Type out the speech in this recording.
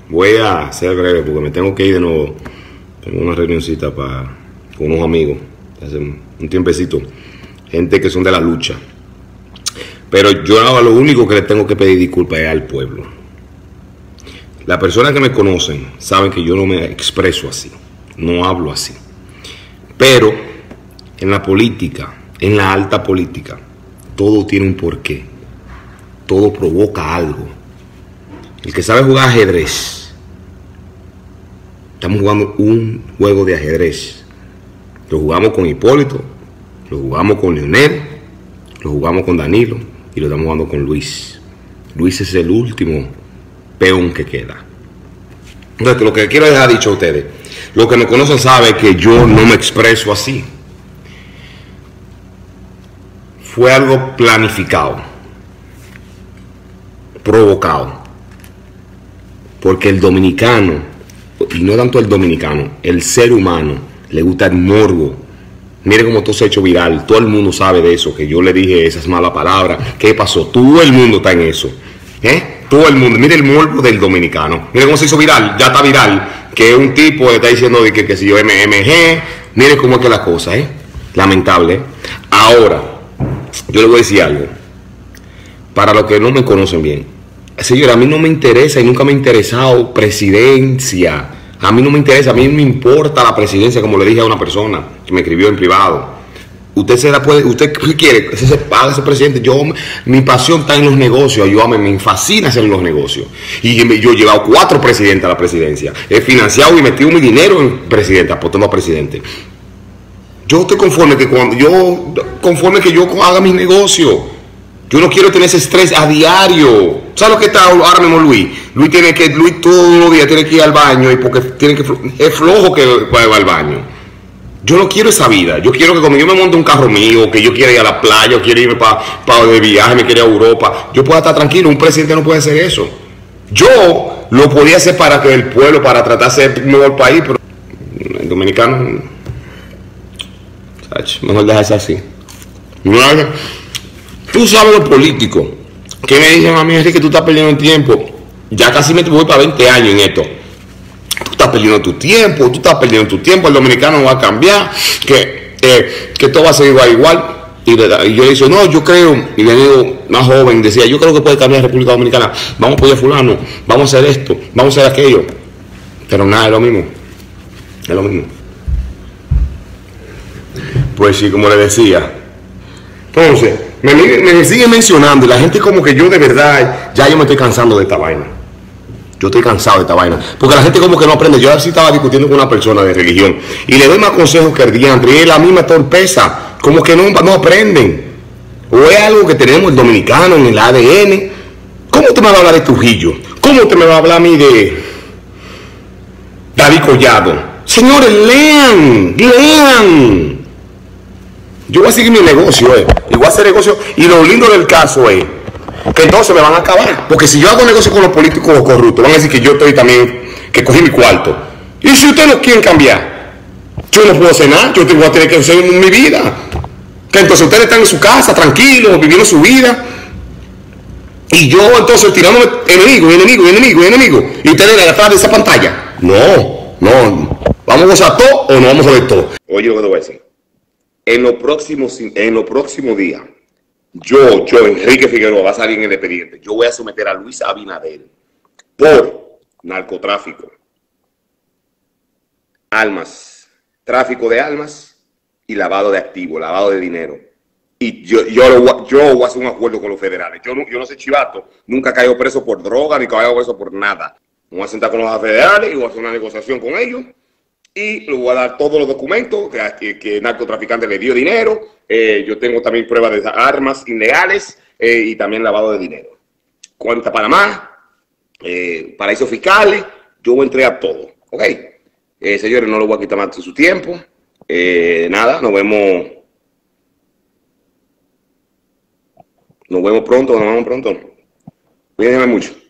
Voy a ser breve porque me tengo que ir de nuevo. Tengo una reunioncita con unos amigos hace un tiempecito. Gente que son de la lucha. Pero yo lo único que le tengo que pedir disculpas es al pueblo. Las personas que me conocen saben que yo no me expreso así. No hablo así. Pero en la política, en la alta política, todo tiene un porqué. Todo provoca algo. El que sabe jugar ajedrez, estamos jugando un juego de ajedrez. Lo jugamos con Hipólito, lo jugamos con Leonel, lo jugamos con Danilo y lo estamos jugando con Luis. Luis es el último peón que queda. Entonces, lo que quiero dejar dicho a ustedes, los que me conocen saben que yo no me expreso así. Fue algo planificado, provocado. Porque el dominicano, y no tanto el dominicano, el ser humano, le gusta el morbo. Mire cómo todo se ha hecho viral. Todo el mundo sabe de eso, que yo le dije esas malas palabras. ¿Qué pasó? Todo el mundo está en eso. Todo el mundo. Mire el morbo del dominicano. Mire cómo se hizo viral. Ya está viral. Que un tipo está diciendo que si yo MMG. Mire cómo es que la cosa, lamentable. Ahora, yo le voy a decir algo. Para los que no me conocen bien. Señor, a mí no me interesa y nunca me ha interesado presidencia. A mí no me interesa, a mí me importa la presidencia, como le dije a una persona que me escribió en privado. Usted se la puede, usted qué quiere, ese se paga ese presidente. Mi pasión está en los negocios, me fascina hacer los negocios. Y yo he llevado 4 presidentes a la presidencia. He financiado y metido mi dinero en presidente, apostando a presidente. Yo estoy conforme que yo haga mis negocios. Yo no quiero tener ese estrés a diario. ¿Sabes lo que está ahora mismo Luis? Luis todos los días tiene que ir al baño y porque es flojo que va al baño. Yo no quiero esa vida. Yo quiero que cuando yo me monte un carro mío, que yo quiera ir a la playa, o quiero irme para de viaje, me quiero ir a Europa, yo pueda estar tranquilo. Un presidente no puede hacer eso. Yo lo podía hacer para que el pueblo, para tratar de ser un mejor país, pero el dominicano, mejor dejarse así. Tú sabes los políticos que me dicen a mí, Enrique, tú estás perdiendo el tiempo. Ya casi me voy para 20 años en esto. Tú estás perdiendo tu tiempo, el dominicano va a cambiar, que todo va a ser igual. Y yo le digo, no, yo creo, y le digo, más joven, decía, yo creo que puede cambiar la República Dominicana. Vamos a apoyar a fulano, vamos a hacer esto, vamos a hacer aquello. Pero nada, es lo mismo. Es lo mismo. Pues sí, como le decía. Entonces, me siguen mencionando y la gente como que yo de verdad, ya yo me estoy cansando de esta vaina. Yo estoy cansado de esta vaina. Porque la gente como que no aprende. Yo así estaba discutiendo con una persona de religión y le doy más consejos que el diantre y es la misma torpeza. Como que no aprenden. O es algo que tenemos el dominicano en el ADN. ¿Cómo usted me va a hablar de Trujillo? ¿Cómo usted me va a hablar a mí de David Collado? Señores, lean. Yo voy a seguir mi negocio, y voy a hacer negocio, y lo lindo del caso es que entonces me van a acabar, porque si yo hago negocio con los políticos corruptos, van a decir que yo estoy también, que cogí mi cuarto, y si ustedes no quieren cambiar, yo no puedo hacer nada, yo voy a tener que hacer mi vida, que entonces ustedes están en su casa, tranquilos, viviendo su vida, y yo entonces tirándome enemigo, y ustedes detrás de esa pantalla, no, vamos a gozar todo o no vamos a ver todo. Oye lo que te voy a decir. En los próximos días, yo, Enrique Figueroa, va a salir en el expediente. Yo voy a someter a Luis Abinader por narcotráfico, armas, tráfico de armas y lavado de activos, lavado de dinero. Y yo voy a hacer un acuerdo con los federales. Yo no soy chivato, nunca he caído preso por droga ni caído preso por nada. Me voy a sentar con los federales y voy a hacer una negociación con ellos. Y le voy a dar todos los documentos que el narcotraficante le dio dinero. Yo tengo también pruebas de armas ilegales y también lavado de dinero. Cuenta Panamá, paraísos fiscales, yo voy a entregar todo. ¿Ok? Señores, no les voy a quitar más de su tiempo. Nada, nos vemos pronto. Cuídense mucho.